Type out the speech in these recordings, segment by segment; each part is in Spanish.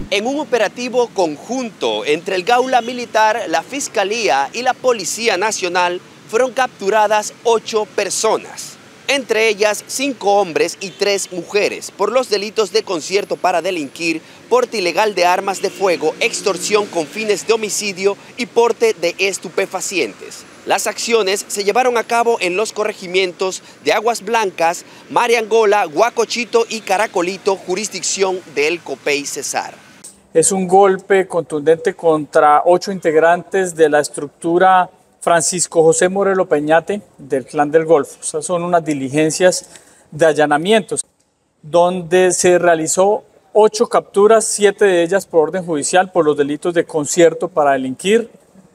En un operativo conjunto entre el Gaula Militar, la Fiscalía y la Policía Nacional fueron capturadas 8 personas, entre ellas 5 hombres y 3 mujeres, por los delitos de concierto para delinquir, porte ilegal de armas de fuego, extorsión con fines de homicidio y porte de estupefacientes. Las acciones se llevaron a cabo en los corregimientos de Aguas Blancas, Mariangola, Guacochito y Caracolito, jurisdicción del Copey Cesar. Es un golpe contundente contra 8 integrantes de la estructura Francisco José Morelo Peñate del Clan del Golfo. Estas son unas diligencias de allanamientos donde se realizó 8 capturas, 7 de ellas por orden judicial por los delitos de concierto para delinquir,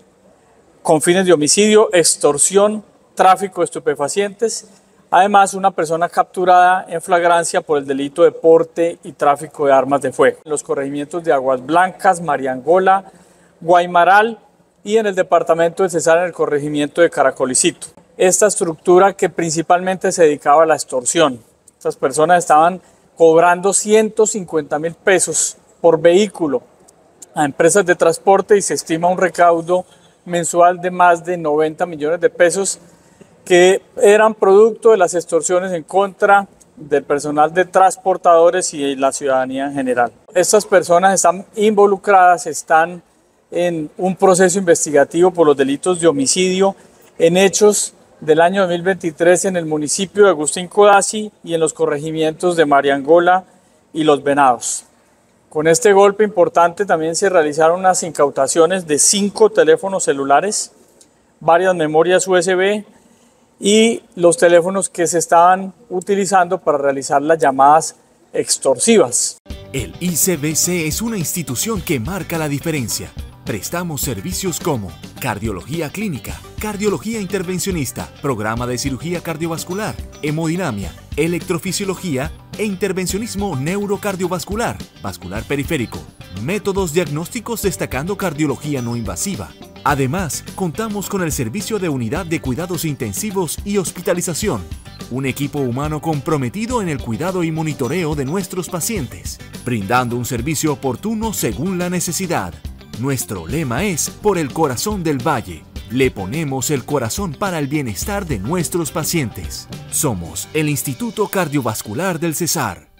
con fines de homicidio, extorsión, tráfico de estupefacientes. Además, una persona capturada en flagrancia por el delito de porte y tráfico de armas de fuego. En los corregimientos de Aguas Blancas, Mariangola, Guaymaral y en el departamento de Cesar, en el corregimiento de Caracolicito. Esta estructura que principalmente se dedicaba a la extorsión. Estas personas estaban cobrando 150.000 pesos por vehículo a empresas de transporte y se estima un recaudo mensual de más de 90 millones de pesos que eran producto de las extorsiones en contra del personal de transportadores y la ciudadanía en general. Estas personas están involucradas, están en un proceso investigativo por los delitos de homicidio en hechos del año 2023 en el municipio de Agustín Codazzi y en los corregimientos de Mariangola y Los Venados. Con este golpe importante también se realizaron unas incautaciones de 5 teléfonos celulares, varias memorias USB y los teléfonos que se estaban utilizando para realizar las llamadas extorsivas. El ICBC es una institución que marca la diferencia. Prestamos servicios como cardiología clínica, cardiología intervencionista, programa de cirugía cardiovascular, hemodinamia, electrofisiología e intervencionismo neurocardiovascular, vascular periférico, métodos diagnósticos destacando cardiología no invasiva. Además, contamos con el servicio de unidad de cuidados intensivos y hospitalización, un equipo humano comprometido en el cuidado y monitoreo de nuestros pacientes, brindando un servicio oportuno según la necesidad. Nuestro lema es por el corazón del valle. Le ponemos el corazón para el bienestar de nuestros pacientes. Somos el Instituto Cardiovascular del Cesar.